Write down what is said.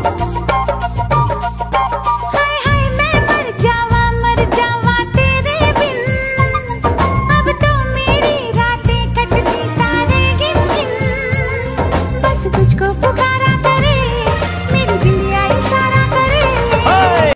हाय हाय मैं मर जावा तेरे बिन। अब तो मेरी रातें कटती तारे गिन गिन, बस तुझको पुकार